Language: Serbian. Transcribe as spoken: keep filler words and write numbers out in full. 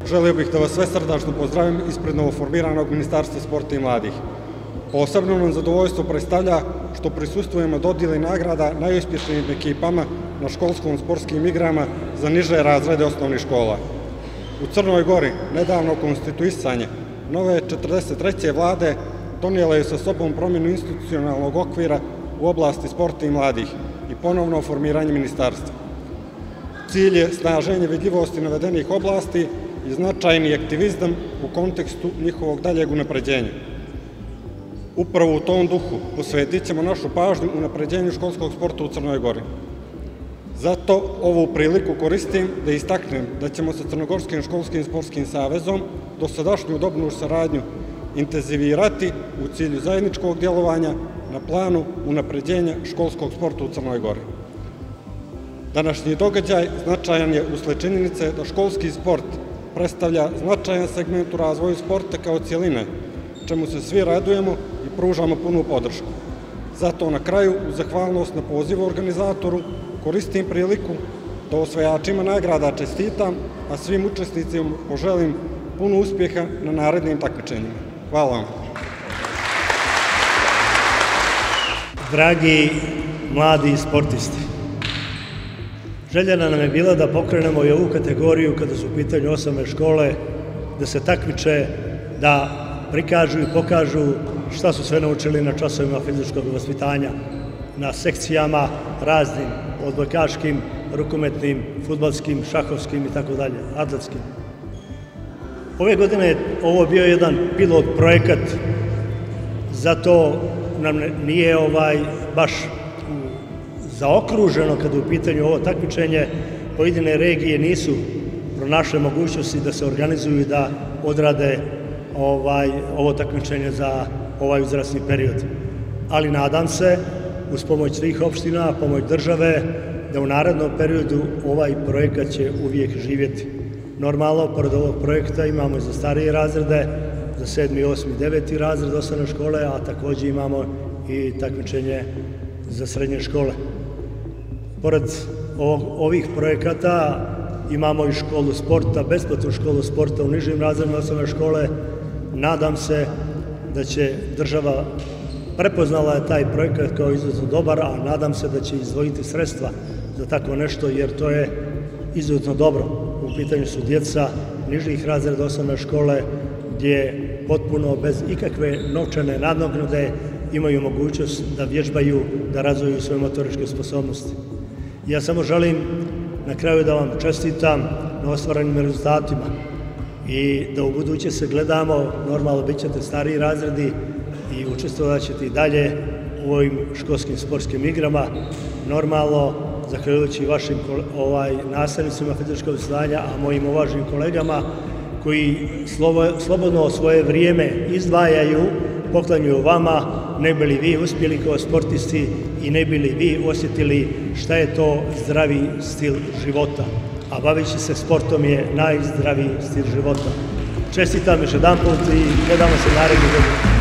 želio bih da vas sve srdačno pozdravim ispred novoformiranog Ministarstva sporta i mladih. Posebno nam zadovoljstvo predstavlja što prisustvujemo dodjeli nagrada najuspješnijim ekipama na školskom sportskim igrama za niže razrede osnovnih škola. U Crnoj Gori nedavno konstituisanje nove četrdeset treće vlade donijela je sa sobom promjenu institucionalnog okvira u oblasti sporta i mladih i ponovno formiranje ministarstva. Cilj je snaženje vidljivosti navedenih oblasti i značajni aktivizam u kontekstu njihovog daljeg unapređenja. Upravo u tom duhu posvetit ćemo našu pažnju unapređenju školskog sporta u Crnoj Gori. Zato ovu priliku koristim da istaknem da ćemo sa Crnogorskim školskim sportskim savezom dosadašnju dobru saradnju intenzivirati u cilju zajedničkog djelovanja na planu unapređenja školskog sporta u Crnoj Gori. Današnji događaj značajan je usled činjenice da školski sport predstavlja značajan segment u razvoju sporta kao cijeline, čemu se svi radujemo i pružamo punu podršku. Zato na kraju, u zahvalnost na pozivu organizatoru, koristim priliku da osvajačima nagrada čestitam, a svim učesnicima poželim puno uspjeha na narednim takmičenjima. Hvala vam. Dragi mladi sportisti, željena nam je bila da pokrenemo i ovu kategoriju kada su u pitanju osnovne škole, da se takmiče, da prikažu i pokažu šta su sve naučili na časovima fizičkog vaspitanja, na sekcijama raznim, odbojkaškim, rukometnim, fudbalskim, šahovskim i tako dalje, atletskim. Ove godine je ovo bio jedan pilot projekat, zato nam nije ovaj baš zaokruženo kada je u pitanju ovo takmičenje. Pojedine regije nisu pronašle mogućnosti da se organizuju i da odrade ovaj, ovo takmičenje za ovaj uzrasni period. Ali nadam se, uz pomoć svih opština, pomoć države, da u narednom periodu ovaj projekat će uvijek živjeti. Normalno, pored ovog projekta imamo i za starije razrede, za sedmi, osmi, deveti razred osnovne škole, a također imamo i takmičenje za srednje škole. Pored ovih projekata imamo i školu sporta, besplatnu školu sporta u nižim razredima osnovne škole. Nadam se da će država prepoznala je taj projekat kao izuzetno dobar, a nadam se da će izdvojiti sredstva za tako nešto, jer to je izuzetno dobro. U pitanju su djeca nižih razreda osnovne škole gdje potpuno bez ikakve novčane nadoknade imaju mogućnost da vježbaju, da razviju svoje motoričke sposobnosti. Ja samo želim na kraju da vam čestitam na ostvarenim rezultatima i da u buduće se gledamo, normalno bit ćete stariji razredi i učestvovat ćete i dalje u ovim školskim sportskim igrama, normalno zahvaljujući vašim ovaj, nastavnicima fizičkog vaspitanja, a mojim uvaženim kolegama koji slobodno svoje vrijeme izdvajaju, poklanjuju vama, ne bi li vi uspjeli kao sportisti i ne bi li vi osjetili šta je to zdravi stil života. A bavići se sportom je najzdraviji stil života. Čestitam još jedan put i gledamo se narednih godina.